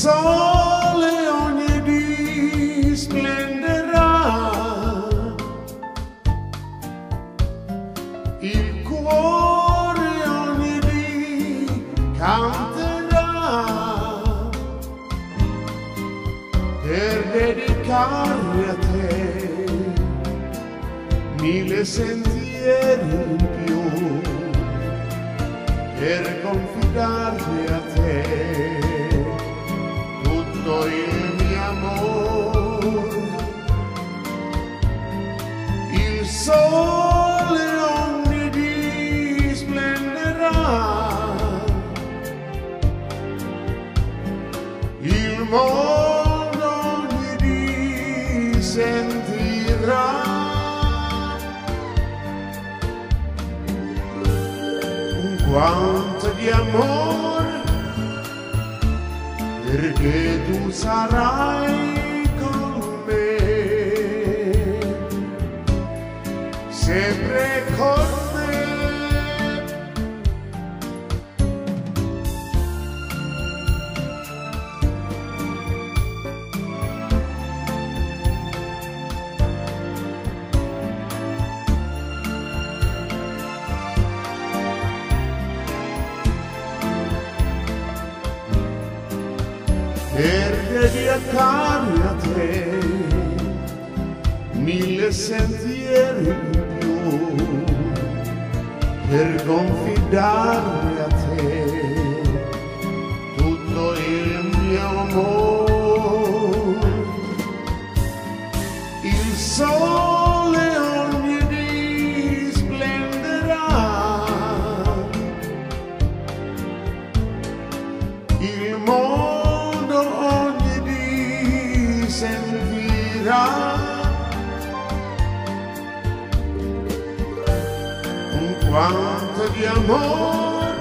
sole ogni dì splenderà, il cuore ogni dì canterà per dedicare a te 1000 sentieri in più, per confidare a te tutto il mio amore. Il sole ogni dì splenderà, il mondo ogni dì sentirà quanto di amore, perché tu sarai con me, sempre con me. Per dedicare a te 1000 sentieri in più, per confidare a te tutto il mio amore. Il sole ogni dì splenderà, il mondo ogni dì sentirà un quanto di amore,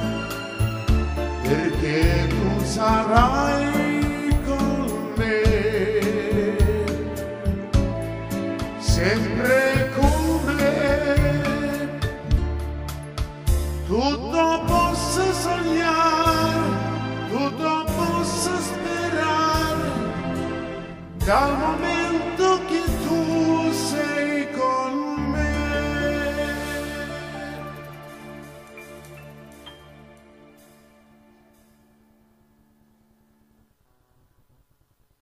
perché tu sarai con me, sempre con me. Tutto posso sognare, tutto posso sperare, dal momento